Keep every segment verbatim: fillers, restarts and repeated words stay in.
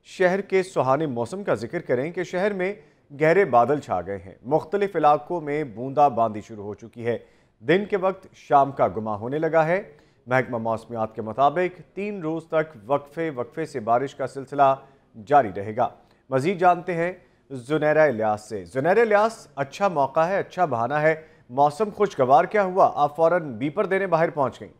शहर के सुहाने मौसम का जिक्र करें कि शहर में गहरे बादल छा गए हैं। मुख्तलिफ इलाकों में बूंदाबांदी शुरू हो चुकी है। दिन के वक्त शाम का गुमा होने लगा है। महकमा मौसमियात के मुताबिक तीन रोज़ तक वक्फे वक्फे से बारिश का सिलसिला जारी रहेगा। मजीद जानते हैं जुनैरा इलियास से। जुनैरा इलियास, अच्छा मौका है, अच्छा बहाना है, मौसम खुशगवार क्या हुआ, आप फौरन बीपर देने बाहर पहुंच गई?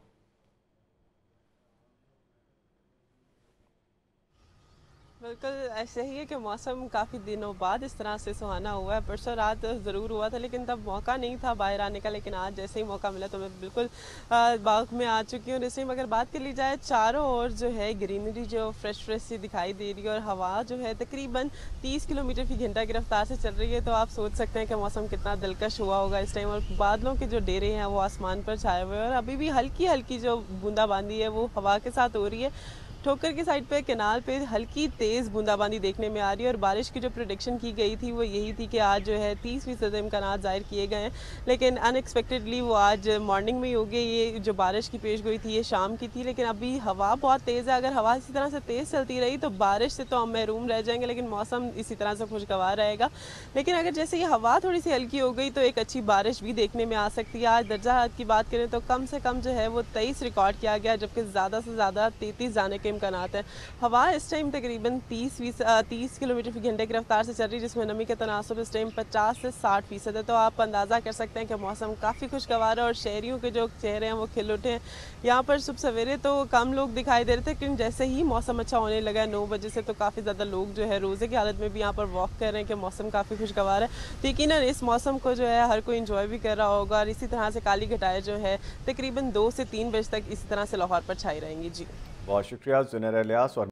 बिल्कुल ऐसे ही है कि मौसम काफ़ी दिनों बाद इस तरह से सुहाना हुआ है। परसों रात ज़रूर हुआ था लेकिन तब मौका नहीं था बाहर आने का, लेकिन आज जैसे ही मौका मिला तो मैं बिल्कुल अ, बाग में आ चुकी हूँ। इस टाइम अगर बात कर ली जाए, चारों ओर जो है ग्रीनरी जो फ्रेश फ्रेश सी दिखाई दे रही है और हवा जो है तकरीबन तीस किलोमीटर फी घंटा की रफ्तार से चल रही है, तो आप सोच सकते हैं कि मौसम कितना दिलकश हुआ होगा इस टाइम। और बादलों के जो डेरे हैं वो आसमान पर छाए हुए हैं और अभी भी हल्की हल्की जो बूंदाबांदी है वो हवा के साथ हो रही है। ठोकर की साइड पे कैनाल पे हल्की तेज़ बूंदाबांदी देखने में आ रही है और बारिश की जो प्रेडिक्शन की गई थी वो यही थी कि आज जो है तीस फीसद इम्कानात ज़ाहिर किए गए हैं, लेकिन अनएक्सपेक्टेडली वो आज मॉर्निंग में ही हो गई। ये जो बारिश की पेश गोई थी ये शाम की थी, लेकिन अभी हवा बहुत तेज़ है। अगर हवा इसी तरह से तेज़ चलती रही तो बारिश से तो हम महरूम रह जाएंगे, लेकिन मौसम इसी तरह से खुशगवार रहेगा। लेकिन अगर जैसे ये हवा थोड़ी सी हल्की हो गई तो एक अच्छी बारिश भी देखने में आ सकती है। आज दर्जा हरारत की बात करें तो कम से कम जो है वो तेईस रिकॉर्ड किया गया, जबकि ज़्यादा से ज़्यादा तैंतीस जाने के इम्कानात हैं। हवा इस टाइम तकरीबन तीस फीस तीस किलोमीटर फी घंटे की रफ्तार से चल रही है, जिसमें नमी का तनासुब इस टाइम पचास से साठ फीसद है। तो आप अंदाज़ा कर सकते हैं कि मौसम काफ़ी खुशगवार है और शहरियों के जो चेहरे हैं वो खिल उठे हैं। यहाँ पर सुबह सवेरे तो कम लोग दिखाई दे रहे थे, क्योंकि जैसे ही मौसम अच्छा होने लगा है नौ बजे से तो काफ़ी ज़्यादा लोग जो है रोज़े की हालत में भी यहाँ पर वॉक कर रहे हैं कि मौसम काफ़ी खुशगवार है। तो यकीनन इस मौसम को जो है हर कोई इंजॉय भी कर रहा होगा और इसी तरह से काली घटाएं जो है तकरीबन दो से तीन बजे तक इसी तरह से लाहौर पर छाई रहेंगी। जी, बहुत शुक्रिया जुनैरा इलियास। और